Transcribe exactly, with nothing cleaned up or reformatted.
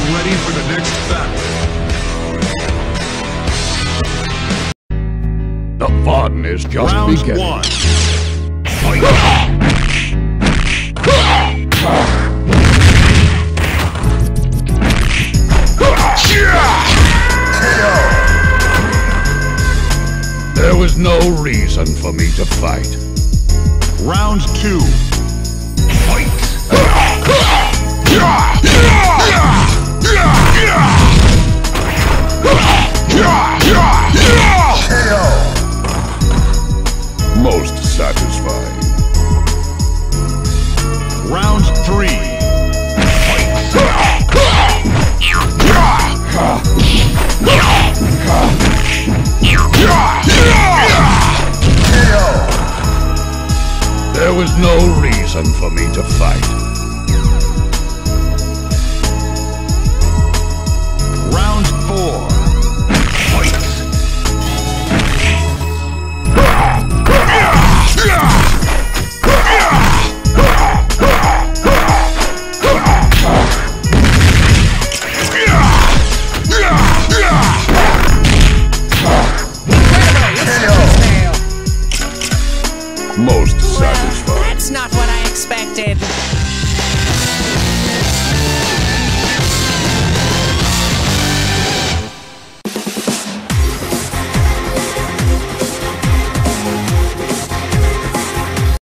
ready for the next battle. The fun is just Round beginning. one. There was no reason for me to fight. Round two. Most satisfying. Round three. There was no reason for me